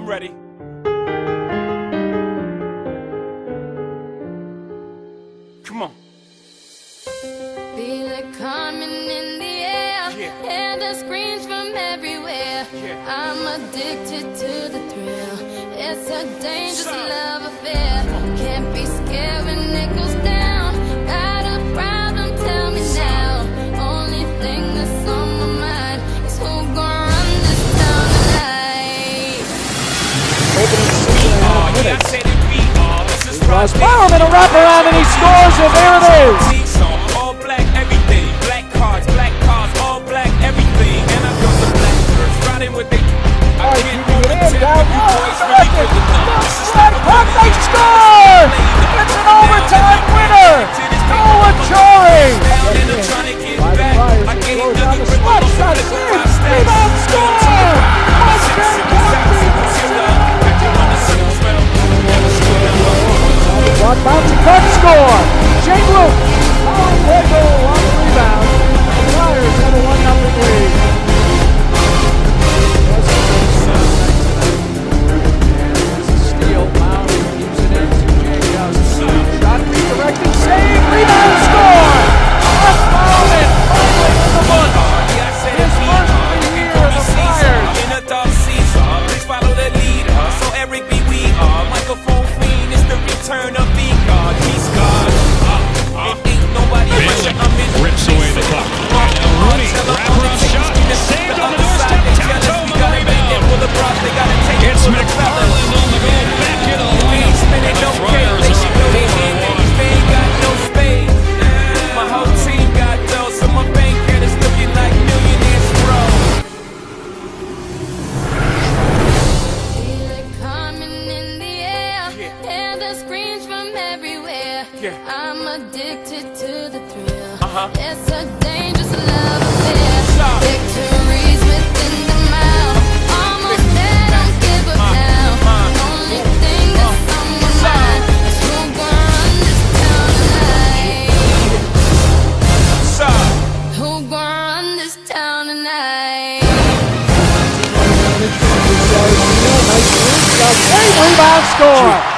I'm ready. Come on. Feel it coming in the air, hear the screams from everywhere. I'm addicted to the thrill. It's a dangerous love affair. Can't be scared when it goes down. Got a problem? Tell me now. Only thing that's on my mind is who gon' run this town tonight. Yeah, I said it be all. This is Ross Bowerman, a wraparound, and he scores, and there it is. All black, everything. Black cars, all black, everything. And I got the black birds riding with they. I can't do it until you boys really put the numbers. They score! It's an overtime winner! Noah Chori! Rebound score! One bouncing cut score! Jake Luke! Wiggle on the rebound. The Flyers have a 1-0 lead. Shot redirected, save, rebound, score! Ross Bowerman finally in the book. His first of the year of the Flyers. In a dark season, please follow the leader. So Eric B. We are microphone fiend. It's the return of the God. He's God. Ain't nobody rips away the clock. Now Rooney, wraparound shot, saved on the doorstep. Tato on the rebound. It's McFarland on the go back in the lane. The Flyers are 4-1. They ain't got no space. My whole team got those, so my bank account is looking like millionaires, bro. Feel it coming in the air, hear the screams from everywhere. I'm addicted to the thrill. It's a dangerous love affair. Victories within the mile. Almost there, don't give up now. Only thing that's on my mind is who gon' run this town tonight. Who gon' run this town tonight? Nice rebound score!